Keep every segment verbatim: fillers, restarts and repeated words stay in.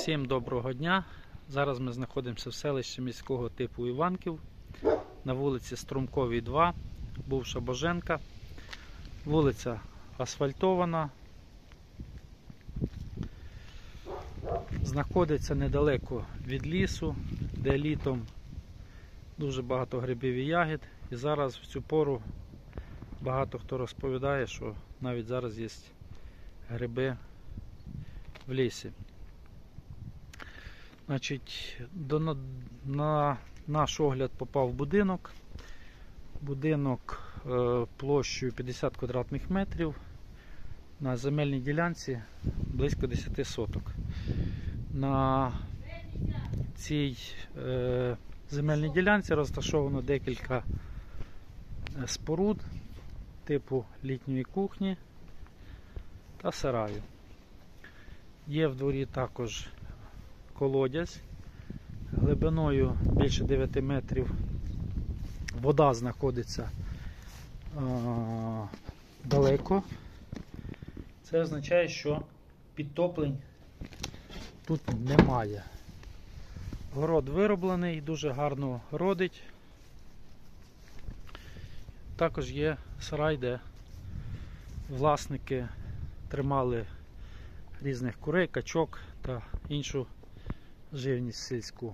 Всім доброго дня! Зараз ми знаходимося в селищі міського типу Іванків на вулиці Струмковій, два, бувша Боженка. Вулиця асфальтована, знаходиться недалеко від лісу, де літом дуже багато грибів і ягід. І зараз в цю пору багато хто розповідає, що навіть зараз є гриби в лісі. Значить, до, на, на наш огляд попав будинок. Будинок е, площею п'ятдесят квадратних метрів на земельній ділянці близько десять соток. На цій е, земельній ділянці розташовано декілька споруд типу літньої кухні та сараю. Є в дворі також колодязь глибиною більше дев'яти метрів. Вода знаходиться а, далеко. Це означає, що підтоплень тут немає. Город вироблений, дуже гарно родить. Також є сарай, де власники тримали різних курей, качок та іншу живність сільську.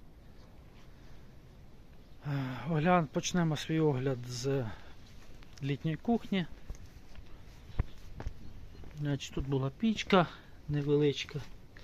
Огляд, почнемо свій огляд з літньої кухні. Значить, тут була пічка невеличка,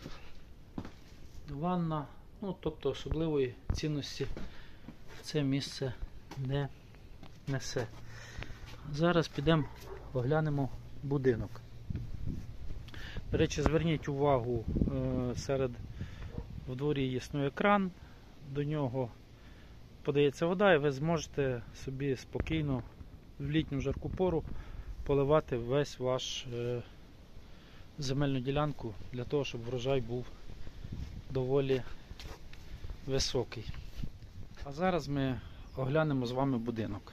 ванна, ну, тобто особливої цінності це місце не несе. Зараз підемо оглянемо будинок. До речі, зверніть увагу, серед в дворі існує кран, до нього подається вода, і ви зможете собі спокійно в літню жарку пору поливати весь ваш е, земельну ділянку, для того, щоб врожай був доволі високий. А зараз ми оглянемо з вами будинок.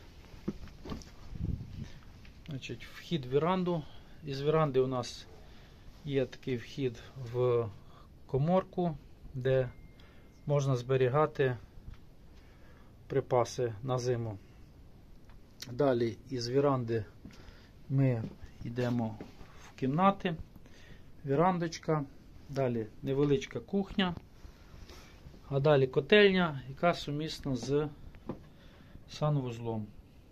Значить, вхід в віранду. Із віранди у нас є такий вхід в коморку, де можна зберігати припаси на зиму. Далі із віранди ми йдемо в кімнати, вірандочка, далі невеличка кухня, а далі котельня, яка сумісна з санвузлом.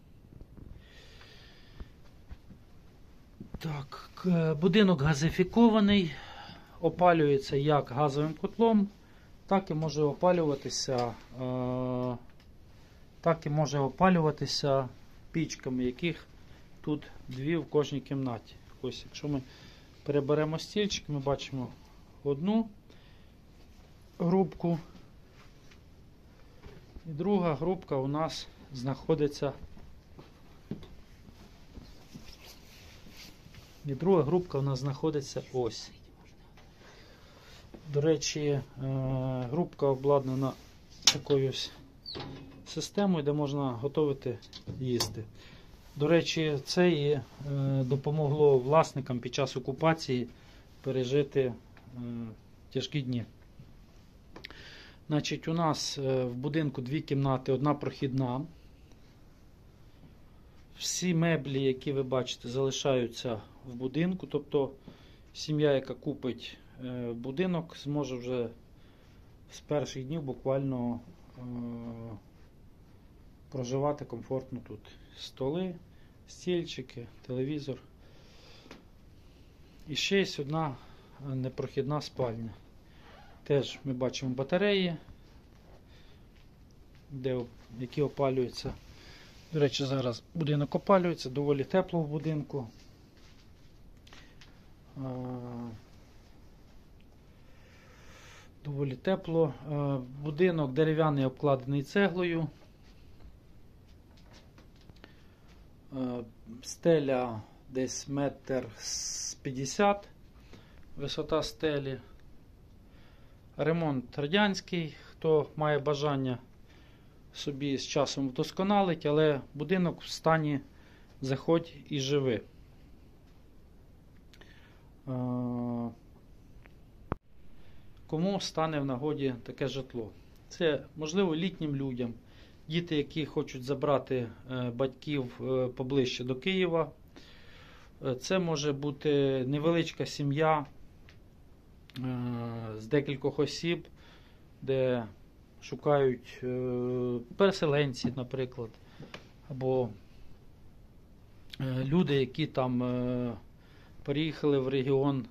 Так, будинок газифікований, опалюється як газовим котлом, так і може опалюватися, так і може опалюватися пічками, яких тут дві в кожній кімнаті. Ось, якщо ми переберемо стільчик, ми бачимо одну грубку, і друга грубка у нас знаходиться. І друга грубка у нас знаходиться ось. До речі, грубка обладнана такою системою, де можна готувати їсти. До речі, це і допомогло власникам під час окупації пережити тяжкі дні. Значить, у нас в будинку дві кімнати, одна прохідна. Всі меблі, які ви бачите, залишаються в будинку, тобто сім'я, яка купить будинок, зможе вже з перших днів буквально е проживати комфортно тут. Столи, стільчики, телевізор. І ще є одна непрохідна спальня. Теж ми бачимо батареї, де, які опалюються. До речі, зараз будинок опалюється, доволі тепло в будинку. Доволі тепло. Будинок дерев'яний, обкладений цеглою. Стеля десь метр п'ятдесят, висота стелі. Ремонт радянський, хто має бажання собі з часом вдосконалить, але будинок в стані заходь і живи. кому стане в нагоді таке житло. Це можливо літнім людям, діти, які хочуть забрати батьків поближче до Києва. Це може бути невеличка сім'я з декількох осіб, де шукають переселенці, наприклад, або люди, які там переїхали в регіон,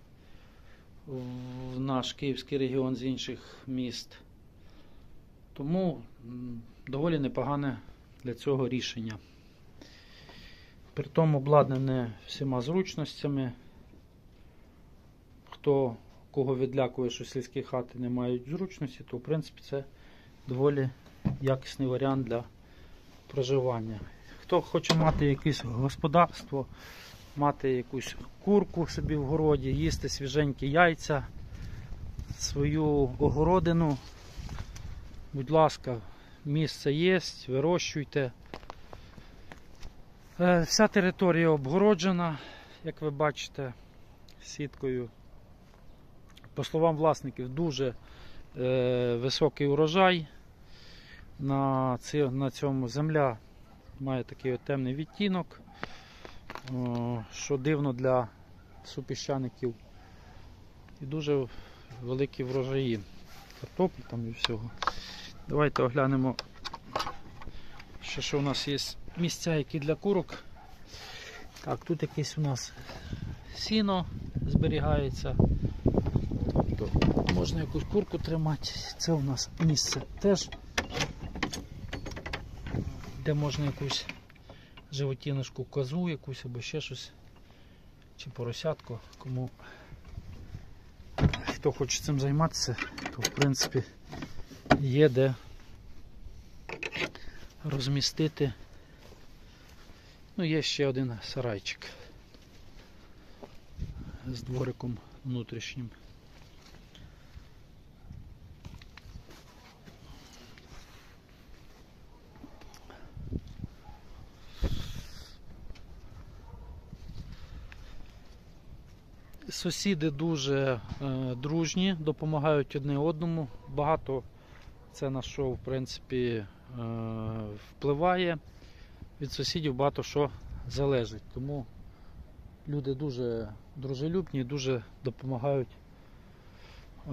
в наш Київський регіон з інших міст. Тому доволі непогане для цього рішення. Притом обладнане всіма зручностями. Хто, кого відлякує, що сільські хати не мають зручності, то в принципі це доволі якісний варіант для проживання. Хто хоче мати якесь господарство, мати якусь курку собі в городі, їсти свіженькі яйця, свою огородину, будь ласка, місце є, вирощуйте. Вся територія обгороджена, як ви бачите, сіткою. По словам власників, дуже е, високий урожай. На, ці, на цьому земля має такий от темний відтінок, о, що дивно для супіщаників. І дуже великі врожаї картоплі там і всього. Давайте оглянемо, ще що у нас є місця, які для курок. Так, тут якесь у нас сіно зберігається. Тобто можна якусь курку тримати. Це у нас місце теж, де можна якусь животіночку, козу якусь або ще щось, чи поросятку. Кому хто хоче цим займатися, то в принципі є де розмістити. Ну, є ще один сарайчик з двориком внутрішнім. Сусіди дуже е, дружні, допомагають одне одному. Багато це на що, в принципі, е, впливає. Від сусідів багато що залежить. Тому люди дуже дружелюбні, дуже допомагають е,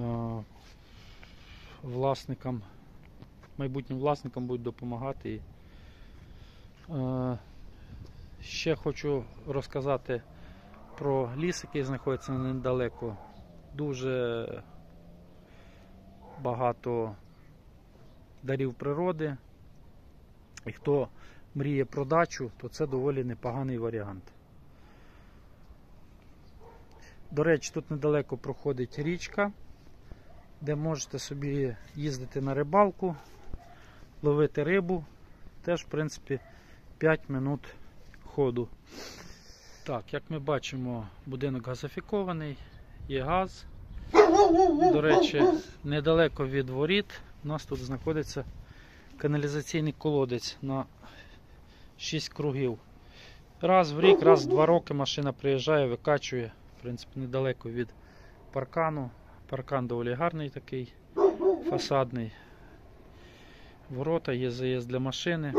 власникам, майбутнім власникам будуть допомагати. Е, ще хочу розказати про ліс, який знаходиться недалеко. Дуже багато дарів природи. І хто мріє про дачу, то це доволі непоганий варіант. До речі, тут недалеко проходить річка, де можете собі їздити на рибалку, ловити рибу. Теж, в принципі, п'ять минут ходу. Так, як ми бачимо, будинок газифікований, є газ. До речі, недалеко від воріт у нас тут знаходиться каналізаційний колодець на шість кругів. Раз в рік, раз в два роки машина приїжджає, викачує. В принципі, недалеко від паркану. Паркан доволі гарний такий, фасадний. Ворота, є заїзд для машини.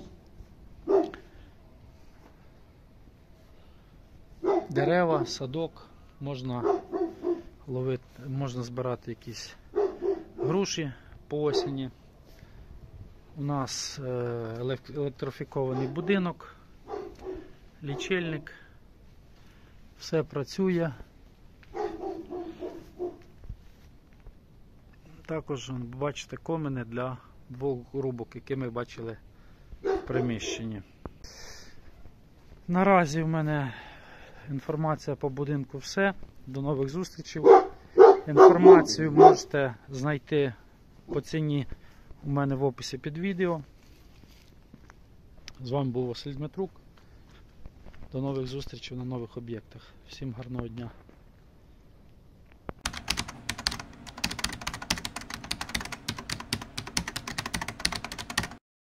Дерева, садок, можна ловити, можна збирати якісь груші по осені. У нас електрифікований будинок, лічильник, все працює. Також, бачите, комини для двох грубок, які ми бачили в приміщенні. Наразі в мене інформація по будинку все. До нових зустрічей. Інформацію можете знайти по ціні у мене в описі під відео. З вами був Василь Дмитрук. До нових зустрічей на нових об'єктах. Всім гарного дня.